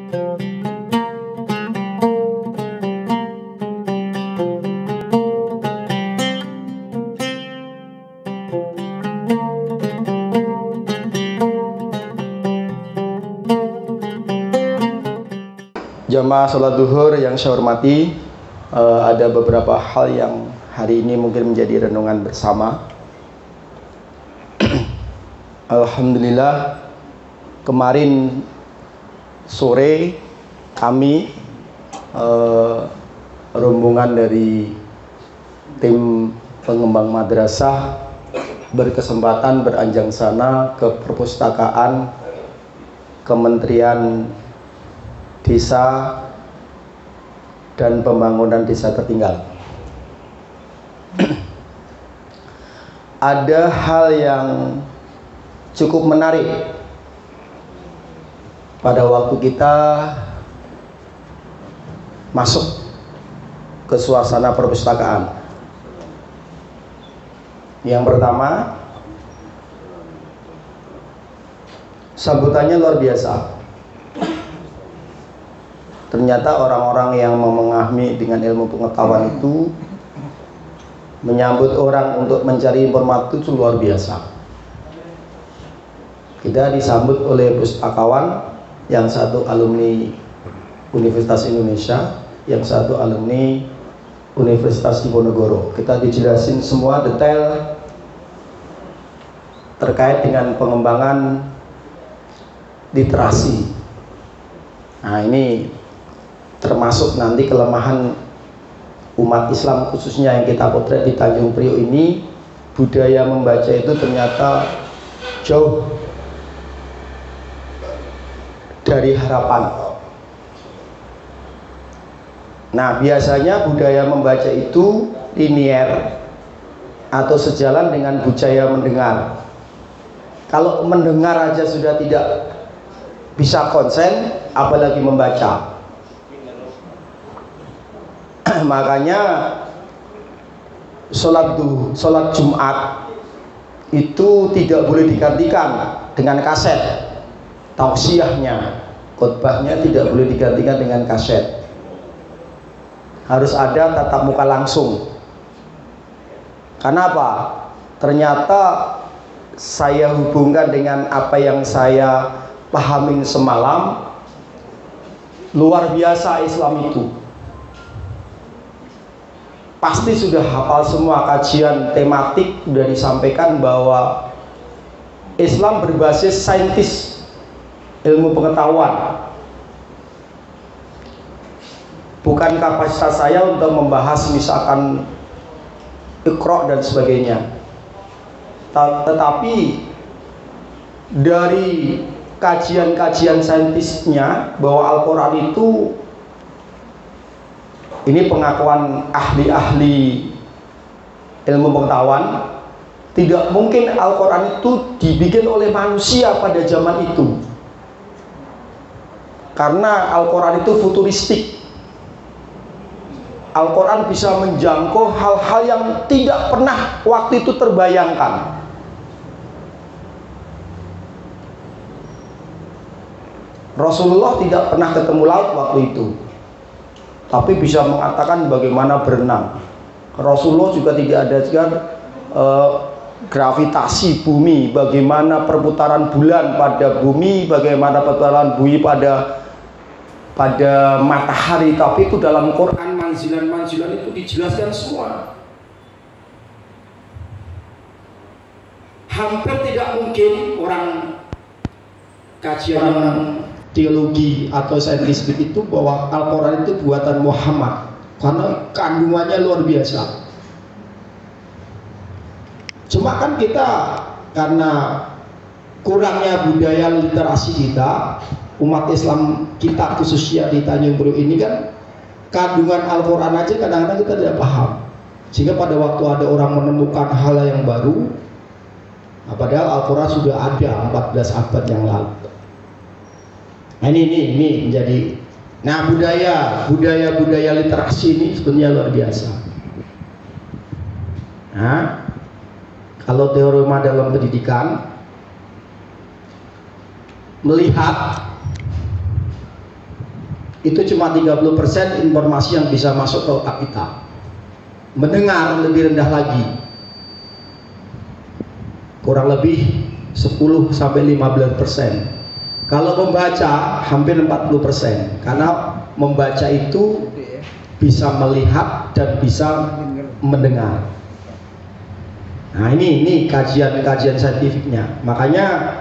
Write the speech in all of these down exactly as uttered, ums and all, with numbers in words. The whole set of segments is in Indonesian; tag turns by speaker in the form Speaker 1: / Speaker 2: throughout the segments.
Speaker 1: Jamaah sholat duhur yang saya hormati, uh, ada beberapa hal yang hari ini mungkin menjadi renungan bersama. Alhamdulillah, kemarin sore kami uh, rombongan dari tim pengembang madrasah berkesempatan beranjang sana ke perpustakaan Kementerian Desa dan Pembangunan Desa Tertinggal. Ada hal yang cukup menarik pada waktu kita masuk ke suasana perpustakaan. Yang pertama, sambutannya luar biasa. Ternyata orang-orang yang memahami dengan ilmu pengetahuan itu menyambut orang untuk mencari informasi itu luar biasa. Kita disambut oleh pustakawan, yang satu alumni Universitas Indonesia, yang satu alumni Universitas Diponegoro. Kita dijelasin semua detail terkait dengan pengembangan literasi. Nah, ini termasuk nanti kelemahan umat Islam khususnya yang kita potret di Tanjung Priok ini, budaya membaca itu ternyata jauh dari harapan. Nah, biasanya budaya membaca itu linier atau sejalan dengan budaya mendengar. Kalau mendengar aja sudah tidak bisa konsen, apalagi membaca. Makanya sholat duh, sholat Jumat itu tidak boleh digantikan dengan kaset. Tausiahnya, khotbahnya tidak boleh digantikan dengan kaset. Harus ada tatap muka langsung. Karena apa? Ternyata saya hubungkan dengan apa yang saya pahamin semalam. Luar biasa Islam itu. Pasti sudah hafal semua, kajian tematik sudah disampaikan bahwa Islam berbasis saintis, ilmu pengetahuan. Bukan kapasitas saya untuk membahas misalkan Iqra dan sebagainya. Tetapi dari kajian-kajian saintisnya bahwa Al-Quran itu, ini pengakuan ahli-ahli ilmu pengetahuan, tidak mungkin Al-Quran itu dibikin oleh manusia pada zaman itu, karena Al-Quran itu futuristik. Al-Quran bisa menjangkau hal-hal yang tidak pernah waktu itu terbayangkan. Rasulullah tidak pernah ketemu laut waktu itu, tapi bisa mengatakan bagaimana berenang. Rasulullah juga tidak ada juga eh, gravitasi bumi, bagaimana perputaran bulan pada bumi, bagaimana perputaran bumi pada pada matahari. Tapi itu dalam Quran manzilan-manzilan itu dijelaskan semua. Hampir tidak mungkin orang kajian teologi atau saintifik itu bahwa Al-Quran itu buatan Muhammad, karena kandungannya luar biasa. Cuma kan kita karena kurangnya budaya literasi kita, umat Islam kita khususnya di Tanjung Priok ini kan, kandungan Al-Quran aja kadang-kadang kita tidak paham. Sehingga pada waktu ada orang menemukan hal yang baru, nah padahal Al-Quran sudah ada empat belas abad yang lalu. Nah, ini, ini, ini menjadi, nah budaya, budaya, budaya literasi ini sebenarnya luar biasa. Nah, kalau teorema dalam pendidikan melihat itu cuma tiga puluh persen informasi yang bisa masuk ke otak kita. Mendengar lebih rendah lagi, kurang lebih sepuluh sampai lima belas persen. Kalau membaca hampir empat puluh persen, karena membaca itu bisa melihat dan bisa mendengar. Nah ini ini kajian-kajian saintifiknya. Makanya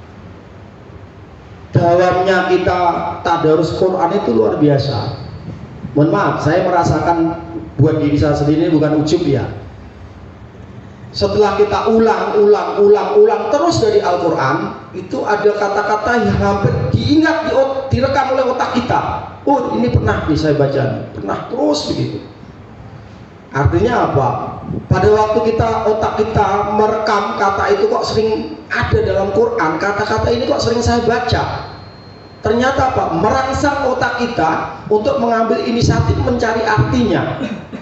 Speaker 1: dalamnya kita tadarus Quran itu luar biasa. Mohon maaf, saya merasakan buat diri saya sendiri bukan ujub ya. Setelah kita ulang, ulang, ulang, ulang terus dari Al-Quran, itu ada kata-kata yang hampir diingat, di, direkam oleh otak kita. Oh ini pernah nih saya baca, pernah terus begitu. Artinya apa? Pada waktu kita otak kita merekam kata itu kok sering ada dalam Quran, kata-kata ini kok sering saya baca. Ternyata apa? Merangsang otak kita untuk mengambil inisiatif mencari artinya.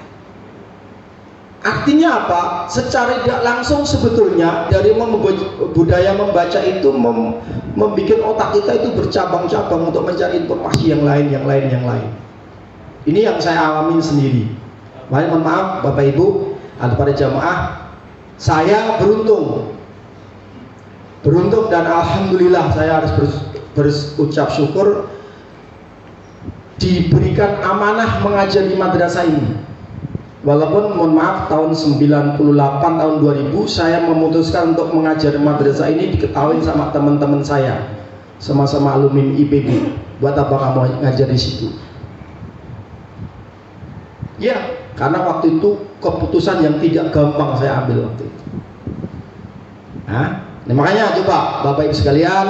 Speaker 1: Artinya apa? Secara tidak langsung sebetulnya dari budaya membaca itu mem membuat otak kita itu bercabang-cabang untuk mencari informasi yang lain, yang lain, yang lain. Ini yang saya alamin sendiri. Mari mohon maaf Bapak Ibu, atau pada jamaah, saya beruntung, beruntung dan alhamdulillah saya harus berucap syukur diberikan amanah mengajar di madrasah ini. Walaupun mohon maaf tahun sembilan puluh delapan tahun dua ribu saya memutuskan untuk mengajar madrasah ini, diketahui sama teman-teman saya sama-sama alumni I P B. Buat apa kamu ngajar di situ? Ya, karena waktu itu keputusan yang tidak gampang saya ambil waktu itu. Nah, nah makanya coba Bapak Ibu sekalian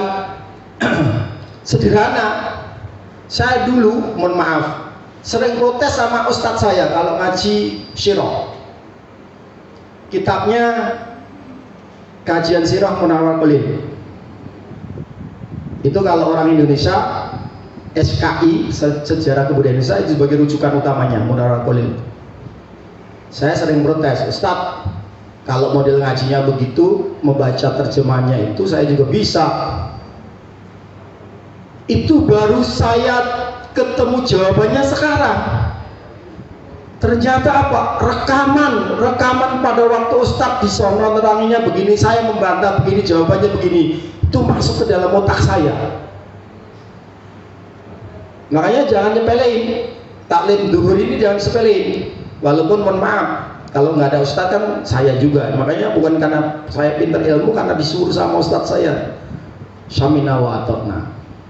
Speaker 1: sederhana. Saya dulu mohon maaf sering protes sama ustadz saya kalau ngaji sirah. Kitabnya Kajian Sirah Munawwar Qalil. Itu kalau orang Indonesia S K I, Sejarah Kebudayaan Indonesia, itu sebagai rujukan utamanya Munawwar Qalil. Saya sering protes, ustadz kalau model ngajinya begitu, membaca terjemahnya itu saya juga bisa. Itu baru saya ketemu jawabannya sekarang. Ternyata apa? Rekaman, rekaman pada waktu ustadz di sono neranginya begini, saya membantah begini, jawabannya begini. Itu masuk ke dalam otak saya. Makanya jangan nyepelein. Taklim duhur ini jangan sepelein. Walaupun mohon maaf, kalau nggak ada ustadz kan saya juga. Makanya bukan karena saya pintar ilmu, karena disuruh sama ustadz saya. Syamina wa atokna.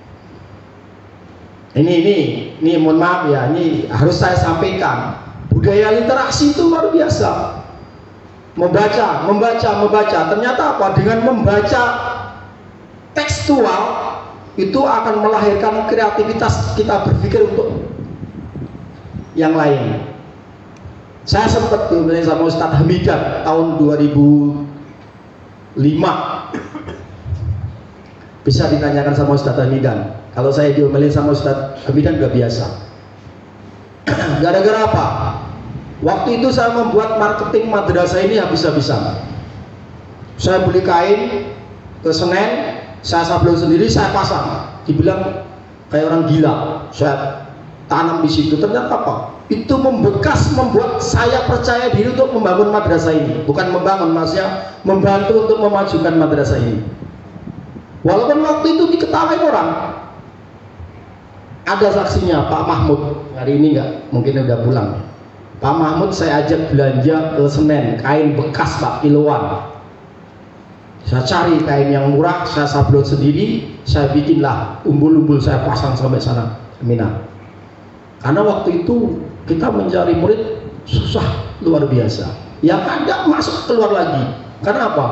Speaker 1: Ini, ini, ini mohon maaf ya, ini harus saya sampaikan. Budaya literasi itu luar biasa. Membaca, membaca, membaca. Ternyata apa? Dengan membaca tekstual itu akan melahirkan kreativitas kita berpikir untuk yang lain. Saya sempat diomelin sama Ustadz Hamidan tahun dua ribu lima. Bisa ditanyakan sama Ustadz Hamidan. Kalau saya diomelin sama Ustadz Hamidan udah biasa. Gara-gara apa? Waktu itu saya membuat marketing madrasah ini habis-habisan. Saya beli kain ke Senen, saya sablon sendiri, saya pasang. Dibilang kayak orang gila. Saya tanam di situ. Ternyata apa? Itu membekas, membuat saya percaya diri untuk membangun madrasah ini. Bukan membangun, maksudnya membantu untuk memajukan madrasah ini. Walaupun waktu itu diketahui orang. Ada saksinya Pak Mahmud, hari ini enggak, mungkin udah pulang. Pak Mahmud saya ajak belanja ke Senen, kain bekas Pak, kiloan. Saya cari kain yang murah, saya sablon sendiri, saya bikinlah umbul-umbul, saya pasang sampai sana, Mina. Karena waktu itu kita mencari murid susah luar biasa. Yang ada masuk keluar lagi. Karena apa?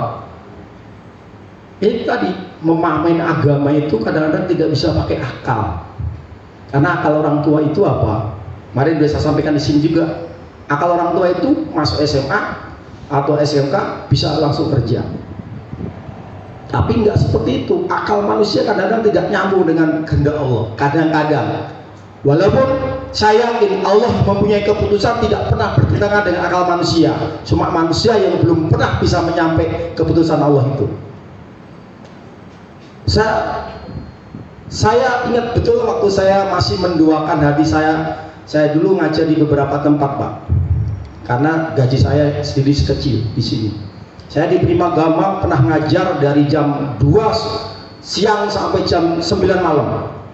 Speaker 1: Ini tadi memahami agama itu kadang-kadang tidak bisa pakai akal. Karena akal orang tua itu apa? Mari saya sampaikan di sini juga. Akal orang tua itu masuk S M A atau S M K bisa langsung kerja. Tapi nggak seperti itu. Akal manusia kadang-kadang tidak nyambung dengan kehendak Allah. Kadang-kadang. Walaupun saya yakin Allah mempunyai keputusan tidak pernah bertentangan dengan akal manusia. Cuma manusia yang belum pernah bisa menyampaikan keputusan Allah itu. Saya Saya ingat betul waktu saya masih menduakan hati saya, saya dulu ngajar di beberapa tempat Pak, karena gaji saya sendiri sekecil di sini. Saya di Prima Gama pernah ngajar dari jam dua siang sampai jam sembilan malam.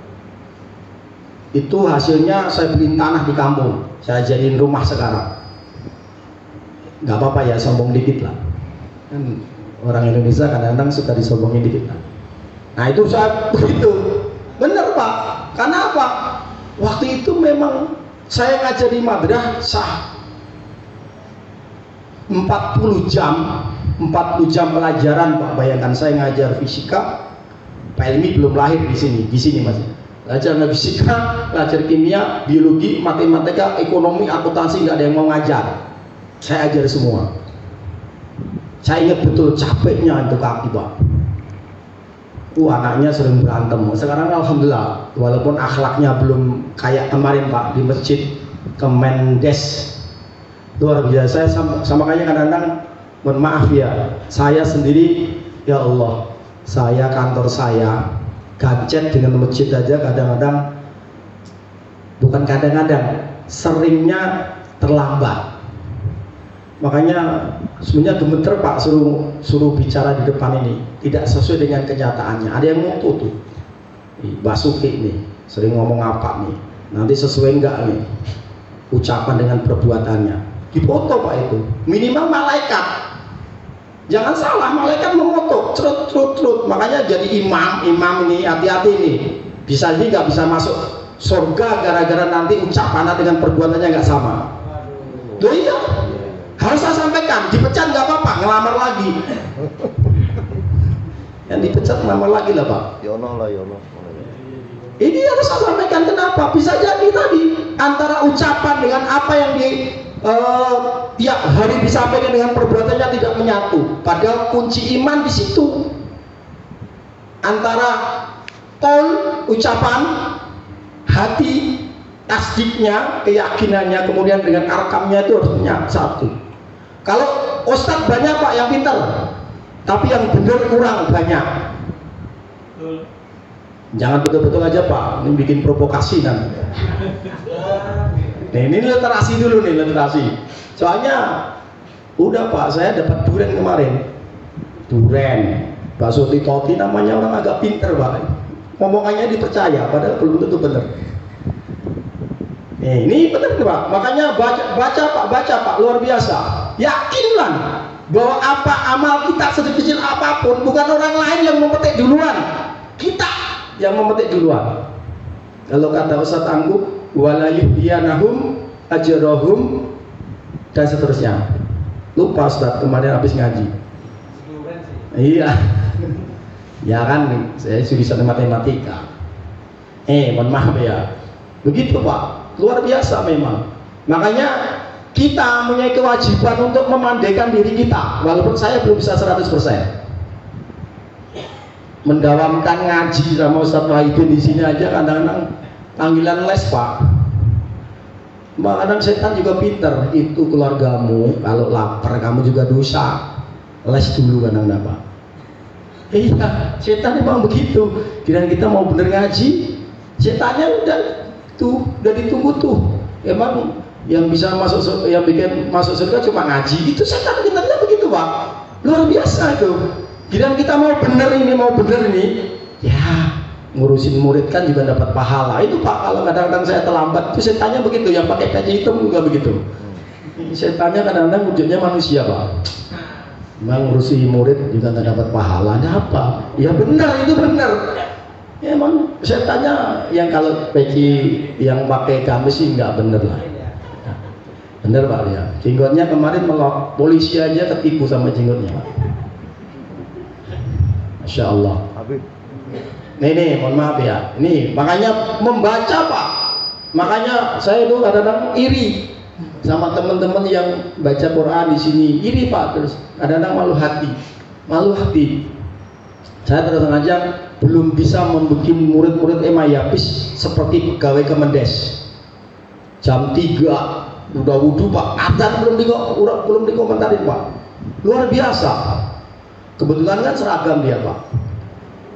Speaker 1: Itu hasilnya saya beli tanah di kampung, saya jadiin rumah sekarang. Nggak apa-apa ya, sombong dikit lah. Kan orang Indonesia kadang-kadang suka disombongin dikit lah. Nah itu saya begitu. Benar Pak, karena apa? Waktu itu memang saya ngajar di madrasah empat puluh jam, empat puluh jam pelajaran Pak. Bayangkan saya ngajar fisika, Pak Helmi belum lahir di sini, di sini masih. Ngajar fisika, ngajar kimia, biologi, matematika, ekonomi, akuntansi, nggak ada yang mau ngajar. Saya ajar semua. Saya ingat betul capeknya itu kaki Pak. Uh, anaknya sering berantem. Sekarang alhamdulillah, walaupun akhlaknya belum kayak kemarin Pak di masjid Kemendes, luar biasa. Saya sama, sama kayak kadang-kadang, mohon maaf ya, saya sendiri, ya Allah, saya kantor saya gadget dengan masjid aja kadang-kadang, bukan kadang-kadang, seringnya terlambat. Makanya sebenarnya gemeter Pak suruh suruh bicara di depan ini tidak sesuai dengan kenyataannya. Ada yang moto tuh, Basuki nih sering ngomong apa nih, nanti sesuai enggak nih ucapan dengan perbuatannya, dipoto Pak itu. Minimal malaikat, jangan salah, malaikat memoto, cerut cerut cerut. Makanya jadi imam imam ini hati-hati nih, bisa jadi nggak bisa masuk surga gara-gara nanti ucapannya dengan perbuatannya nggak sama. Loh iya, harus saya sampaikan, dipecat nggak apa-apa, ngelamar lagi. Yang dipecat ngelamar lagi lah Pak.
Speaker 2: Yono lah Yono.
Speaker 1: Ini harus saya sampaikan, kenapa? Bisa jadi tadi antara ucapan dengan apa yang di uh, tiap hari disampaikan dengan perbuatannya tidak menyatu. Padahal kunci iman di situ. Antara tol ucapan, hati, tasdiknya, keyakinannya, kemudian dengan arkamnya itu harus menyatu satu. Kalau ustadz banyak Pak yang pintar, tapi yang benar kurang banyak. Jangan betul-betul aja Pak, ini bikin provokasi nanti. Nah, ini literasi dulu nih, literasi. Soalnya udah Pak, saya dapat duren kemarin. Duren, bakso titoti, namanya orang agak pintar Pak. Ngomongannya dipercaya, padahal belum tentu benar. Eh, ini benar Pak, makanya baca, baca Pak, baca Pak, luar biasa. Yakinlah bahwa apa amal kita sekecil apapun, bukan orang lain yang memetik duluan, kita yang memetik duluan. Kalau kata Ustadz Anggup, walayuhyanahum ajrohum dan seterusnya. Lupa Ustadz kemarin habis ngaji. Iya, ya kan, saya jurusan matematika. Eh, mohon maaf ya, begitu Pak. Luar biasa memang. Makanya kita punya kewajiban untuk memandaikan diri kita, walaupun saya belum bisa seratus persen. Mendawamkan ngaji sama Ustadz Wahidin di sini aja kadang-kadang panggilan les Pak. Kadang setan juga pinter. Itu keluargamu kalau lapar kamu juga dosa. Les dulu kadang-kadang Pak. Iya, setan memang begitu. Kira kita mau bener ngaji, setannya udah tuh, udah ditunggu tuh. Emang yang bisa masuk surga, yang bikin masuk surga cuma ngaji. Itu setan pintarnya begitu Pak. Luar biasa itu. Kira kita mau bener ini, mau bener ini, ya ngurusin murid kan juga dapat pahala. Itu Pak, kalau kadang-kadang saya terlambat, itu setannya begitu. Yang pakai peci hitam juga begitu. Setannya kadang-kadang wujudnya manusia Pak. Memang ngurusi murid juga nggak dapat pahala. Ada apa? Ya benar, itu benar. Ya, emang setannya yang kalau peci yang pakai gamis sih nggak bener lah. Bener Pak ya. Jenggotnya kemarin melok, polisi aja ketipu sama jenggotnya Pak. Masya Allah. Nih nih, mohon maaf ya. Nih, makanya membaca Pak. Makanya saya itu kadang-kadang iri sama teman-teman yang baca Quran di sini. Iri Pak, terus kadang-kadang malu hati, malu hati. Saya terus aja belum bisa membuat murid-murid emayapis seperti pegawai Kemendes. Jam tiga udah wudhu Pak, adzan belum di belum dikomentarin Pak. Luar biasa. Kebetulan kan seragam dia Pak.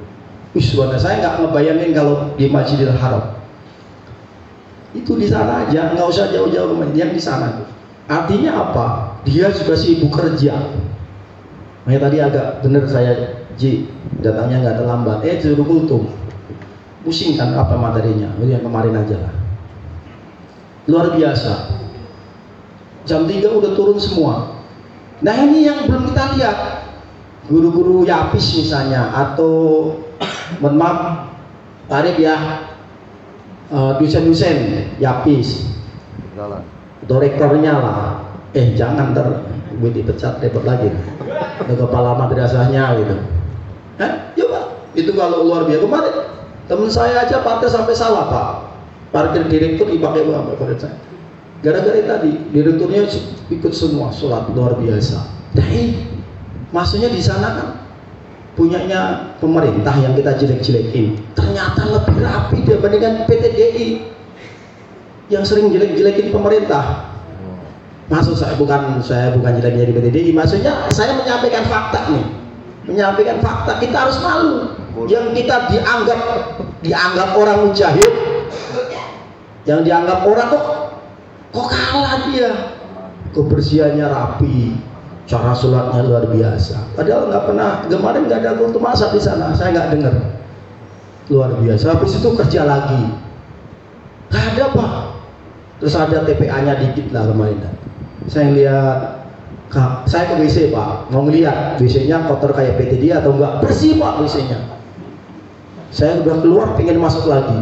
Speaker 1: Wih, sebenarnya saya nggak ngebayangin kalau di Masjidil Haram. Itu di sana aja, nggak usah jauh-jauh yang di sana. Artinya apa? Dia juga sibuk kerja. Makanya tadi agak bener saya, Ji, datangnya nggak terlambat. Eh, suruh kultum. Pusing kan apa materinya? Oh, yang kemarin aja lah. Luar biasa. Jam tiga udah turun semua. Nah ini yang belum kita lihat. Guru-guru Yapis misalnya, atau mohon maaf, tarif ya, uh, dosen-dosen Yapis, atau rektornya lah. Eh jangan ntar gue dipecat repot lagi. Ada kepala madrasahnya gitu. Eh, coba itu kalau luar biasa. Kemarin temen saya aja parkir sampai salah pak. Parkir direktur dipakai sampai parkir saya. Gara-gara tadi direkturnya ikut semua sholat luar biasa. Nah ini maksudnya di sana kan punyanya pemerintah yang kita jelek-jelekin. Ternyata lebih rapi dibandingkan P T D I yang sering jelek-jelekin pemerintah. Maksud saya bukan saya bukan jelek-jelekin P T D I. Maksudnya saya menyampaikan fakta nih. Menyampaikan fakta, kita harus malu. Yang kita dianggap dianggap orang mujahid, yang dianggap orang kok kok kalah dia, kebersihannya rapi, cara sholatnya luar biasa. Padahal nggak pernah, kemarin nggak ada kultum asar di sana, saya nggak dengar. Luar biasa. Habis itu kerja lagi, nggak ada pak. Terus ada T P A-nya dikit lah kemarin. Saya lihat, saya ke W C pak, mau ngeliat W C-nya kotor kayak P T D I atau enggak. Bersih pak W C-nya. Saya udah keluar, pengen masuk lagi.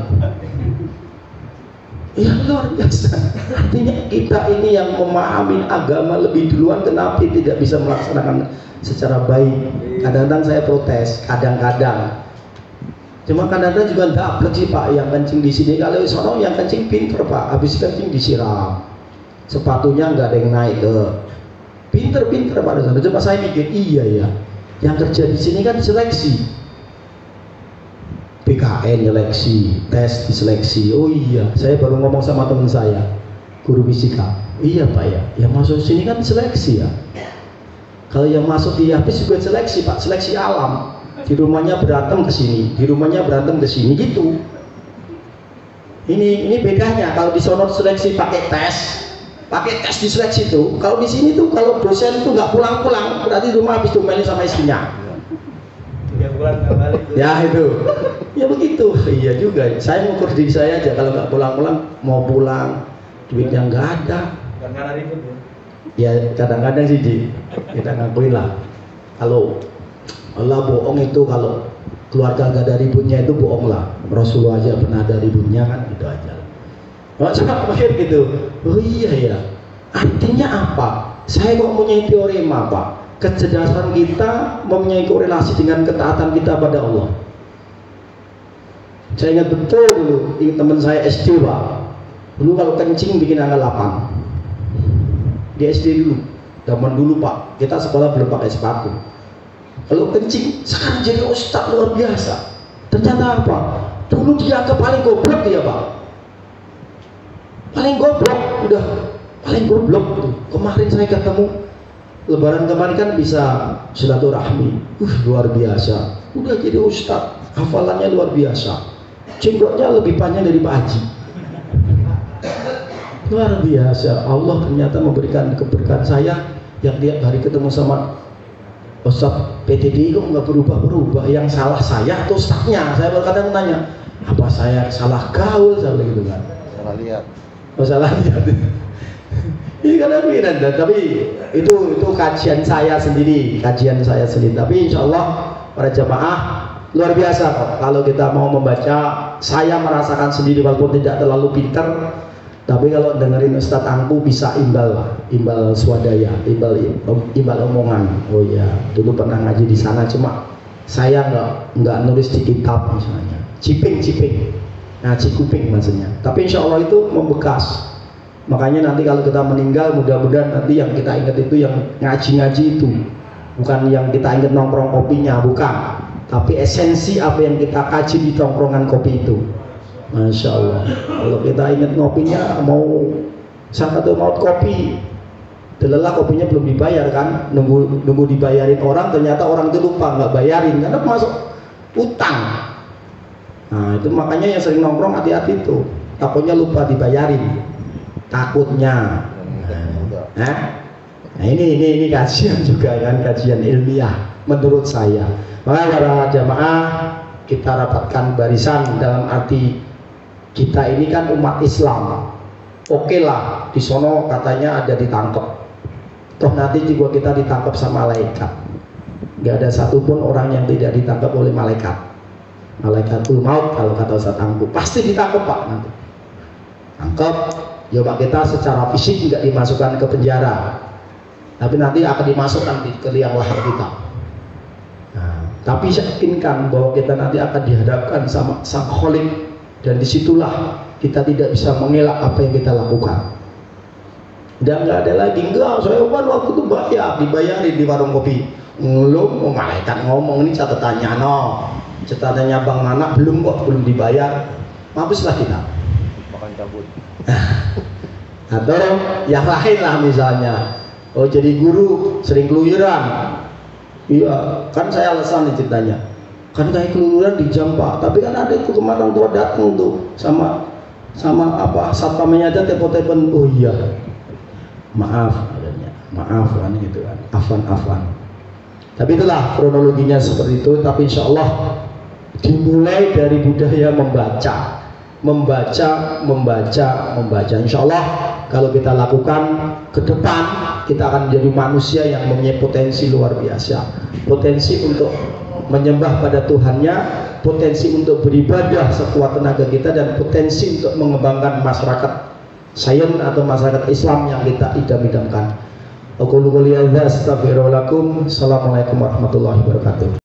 Speaker 1: Ya luar biasa. Artinya kita ini yang memahami agama lebih duluan, kenapa tidak bisa melaksanakan secara baik? Kadang-kadang saya protes, kadang-kadang. Cuma kadang-kadang juga dapat sih pak, yang kencing di sini. Kalau sono yang kencing pinter pak, habis kencing disiram, sepatunya nggak ada yang naik ke. Pinter-pinter pada sana. Coba saya mikir, iya ya, yang kerja di sini kan seleksi. P K N seleksi, tes diseleksi. Oh iya, saya baru ngomong sama teman saya, guru fisika. Iya pak ya, yang masuk sini kan seleksi ya. Kalau yang masuk di Yapis juga seleksi pak, seleksi alam. Di rumahnya berantem ke sini, di rumahnya berantem ke sini gitu. Ini ini bedanya. Kalau di sono seleksi pakai tes, pakai tes diseleksi itu. Kalau di sini tuh kalau dosen itu nggak pulang-pulang, berarti rumah habis diomelin sama istrinya. Ya itu, ya begitu. Iya juga. Saya ngukur diri saya aja, kalau nggak pulang-pulang, mau pulang, duitnya nggak ada.
Speaker 2: Kadang-kadang ribut ya.
Speaker 1: Ya kadang-kadang sih di, kita ngakuin lah. Kalau Allah bohong itu, kalau keluarga nggak ada ributnya itu bohong lah. Rasulullah aja pernah ada ributnya kan, gitu aja. Kalau saya pikir gitu, oh iya ya. Artinya apa? Saya kok punya teorema pak. Kecerdasan kita mempunyai korelasi dengan ketaatan kita pada Allah. Saya ingat betul dulu, ingat teman saya S D pak. Dulu kalau kencing bikin angka delapan. Di S D dulu, zaman dulu pak, kita sekolah belum pakai sepatu. Kalau kencing, sekarang jadi ustaz luar biasa. Ternyata apa? Dulu dia ke paling goblok dia pak. Paling goblok, udah paling goblok. Kemarin saya ketemu, Lebaran kemarin kan bisa silaturahmi, uh luar biasa. Udah jadi ustaz, hafalannya luar biasa. Jenggotnya lebih panjang dari Pak Haji. Luar biasa. Allah ternyata memberikan keberkahan. Saya yang tiap hari ketemu sama Ustaz P T D I kok nggak berubah-berubah. Yang salah saya atau ustaznya? Saya berkata tanya, apa saya salah gaul, salah gitu kan?
Speaker 2: Salah lihat.
Speaker 1: Oh, salah lihat. Ini karena pikiran, tapi itu itu kajian saya sendiri, kajian saya sendiri. Tapi insya Allah para jamaah luar biasa kok. Kalau kita mau membaca, saya merasakan sendiri walaupun tidak terlalu pinter. Tapi kalau dengerin Ustadz Angku bisa imbal lah, imbal swadaya, imbal imbal omongan. Oh ya, dulu pernah ngaji di sana, cuma saya nggak nggak nulis di kitab misalnya. Ciping ciping, ngaji kuping maksudnya. Tapi insya Allah itu membekas. Makanya nanti kalau kita meninggal, mudah-mudahan nanti yang kita ingat itu yang ngaji-ngaji itu, bukan yang kita ingat nongkrong kopinya, bukan. Tapi esensi apa yang kita kaji di tongkrongan kopi itu. Masya Allah. Kalau kita ingat ngopinya, mau satu mau kopi, terlelah kopinya belum dibayar kan, nunggu nunggu dibayarin orang, ternyata orang itu lupa nggak bayarin karena masuk utang. Nah itu makanya yang sering nongkrong hati-hati tuh, takutnya lupa dibayarin, takutnya. Nah, nah ini ini ini kajian juga kan, kajian ilmiah menurut saya. Maka para jamaah kita rapatkan barisan dalam arti kita ini kan umat Islam. Oke lah, di sono katanya ada ditangkap. Toh nanti juga kita ditangkap sama malaikat. Gak ada satupun orang yang tidak ditangkap oleh malaikat. Malaikatul maut kalau kata Ustaz Angku pasti ditangkap Pak nanti. Tangkap, ya Pak, kita secara fisik tidak dimasukkan ke penjara, tapi nanti akan dimasukkan di ke liang lahat kita. Nah, tapi yakinkan bahwa kita nanti akan dihadapkan sama Sang Khalik, dan disitulah kita tidak bisa mengelak apa yang kita lakukan. Dan nggak ada lagi, enggak, saya kan waktu itu bayar, dibayarin di warung kopi. Belum, oh, malaikat ngomong ini catatannya, no, catatannya Bang Nana belum kok, belum dibayar, mampuslah kita.
Speaker 2: Makan cabut.
Speaker 1: Atau yang lain lah misalnya, oh jadi guru sering keluyuran. Iya, kan saya alasan nih ceritanya. Kan kayak keluyuran di jam Pak, tapi kan ada itu kemarin tua datang tuh sama sama apa satpamnya aja telepon-telepon, oh iya maaf adanya, maaf kan gitu kan, afan afan. Tapi itulah kronologinya seperti itu. Tapi insya Allah dimulai dari budaya membaca, membaca, membaca, membaca. Insya Allah kalau kita lakukan ke depan, kita akan menjadi manusia yang mempunyai potensi luar biasa, potensi untuk menyembah pada Tuhannya, potensi untuk beribadah sekuat tenaga kita, dan potensi untuk mengembangkan masyarakat sains atau masyarakat Islam yang kita idam-idamkan. Aku qouli hadza, astaghfirullahaladzim. Assalamualaikum warahmatullahi wabarakatuh.